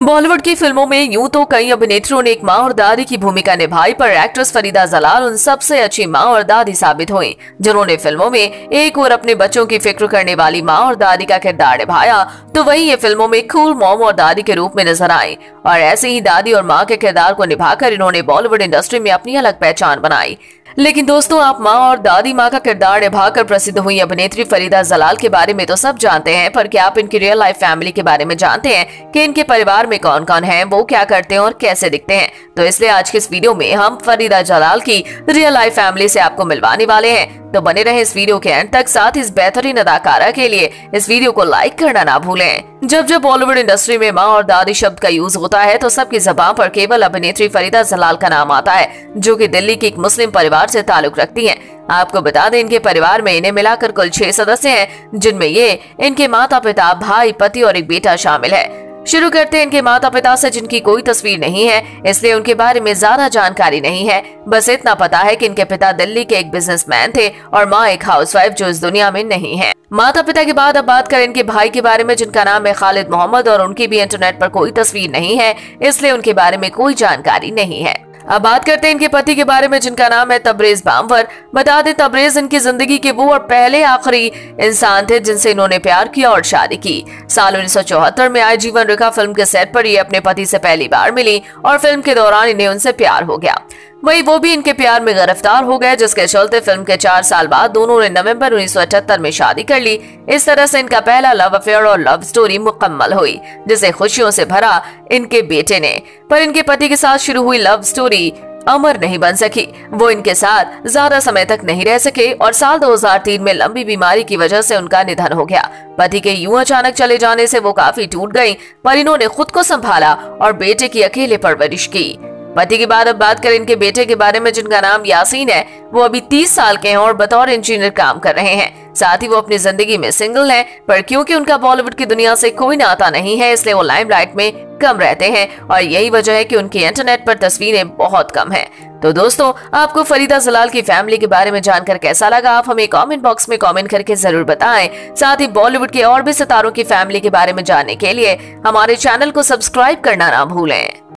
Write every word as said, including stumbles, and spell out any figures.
बॉलीवुड की फिल्मों में यूं तो कई अभिनेत्रियों ने एक मां और दादी की भूमिका निभाई, पर एक्ट्रेस फरीदा जलाल उन सबसे अच्छी मां और दादी साबित हुई जिन्होंने फिल्मों में एक और अपने बच्चों की फिक्र करने वाली मां और दादी का किरदार निभाया, तो वहीं ये फिल्मों में कूल मॉम और दादी के रूप में नजर आई। और ऐसे ही दादी और मां के किरदार को निभाकर इन्होंने बॉलीवुड इंडस्ट्री में अपनी अलग पहचान बनाई। लेकिन दोस्तों, आप माँ और दादी माँ का किरदार निभाकर प्रसिद्ध हुई अभिनेत्री फरीदा जलाल के बारे में तो सब जानते हैं, पर क्या आप इनकी रियल लाइफ फैमिली के बारे में जानते हैं कि इनके परिवार में कौन कौन है, वो क्या करते हैं और कैसे दिखते हैं? तो इसलिए आज के इस वीडियो में हम फरीदा जलाल की रियल लाइफ फैमिली से आपको मिलवाने वाले हैं। तो बने रहे इस वीडियो के अंत तक। साथ ही इस बेहतरीन अदाकारा के लिए इस वीडियो को लाइक करना ना भूलें। जब जब बॉलीवुड इंडस्ट्री में माँ और दादी शब्द का यूज होता है तो सबकी ज़बान पर केवल अभिनेत्री फरीदा जलाल का नाम आता है, जो कि दिल्ली के एक मुस्लिम परिवार से ताल्लुक रखती हैं। आपको बता दें, इनके परिवार में इन्हें मिलाकर कुल छह सदस्य हैं, जिनमें ये इनके माता पिता, भाई, पति और एक बेटा शामिल है। शुरू करते हैं इनके माता पिता से, जिनकी कोई तस्वीर नहीं है, इसलिए उनके बारे में ज्यादा जानकारी नहीं है। बस इतना पता है कि इनके पिता दिल्ली के एक बिजनेसमैन थे और माँ एक हाउसवाइफ जो इस दुनिया में नहीं है। माता पिता के बाद अब बात करें इनके भाई के बारे में, जिनका नाम है खालिद मोहम्मद, और उनकी भी इंटरनेट पर कोई तस्वीर नहीं है, इसलिए उनके बारे में कोई जानकारी नहीं है। अब बात करते हैं इनके पति के बारे में, जिनका नाम है तबरेज बामवर। बता दें, तबरेज इनकी जिंदगी के वो और पहले आखिरी इंसान थे जिनसे इन्होंने प्यार किया और शादी की। साल उन्नीस सौ चौहत्तर में आई जीवन रेखा फिल्म के सेट पर ये अपने पति से पहली बार मिली और फिल्म के दौरान इन्हें उनसे प्यार हो गया। वही वो भी इनके प्यार में गिरफ्तार हो गए, जिसके चलते फिल्म के चार साल बाद दोनों ने नवंबर उन्नीस सौ अठहत्तर में शादी कर ली। इस तरह से इनका पहला लव अफेयर और लव स्टोरी मुकम्मल हुई, जिसे खुशियों से भरा इनके बेटे ने। पर इनके पति के साथ शुरू हुई लव स्टोरी अमर नहीं बन सकी। वो इनके साथ ज्यादा समय तक नहीं रह सके और साल दो हज़ार तीन में लंबी बीमारी की वजह से उनका निधन हो गया। पति के यूं अचानक चले जाने से वो काफी टूट गईं, पर इन्होंने खुद को संभाला और बेटे की अकेले परवरिश की। पति के बाद अब बात करें इनके बेटे के बारे में, जिनका नाम यासीन है। वो अभी तीस साल के हैं और बतौर इंजीनियर काम कर रहे हैं। साथ ही वो अपनी जिंदगी में सिंगल हैं, पर क्योंकि उनका बॉलीवुड की दुनिया से कोई नाता नहीं है, इसलिए वो लाइमलाइट में कम रहते हैं और यही वजह है कि उनकी इंटरनेट पर तस्वीरें बहुत कम हैं। तो दोस्तों, आपको फरीदा जलाल की फैमिली के बारे में जानकर कैसा लगा, आप हमें कमेंट बॉक्स में कमेंट करके जरूर बताएं। साथ ही बॉलीवुड के और भी सितारों की फैमिली के बारे में जानने के लिए हमारे चैनल को सब्सक्राइब करना ना भूलें।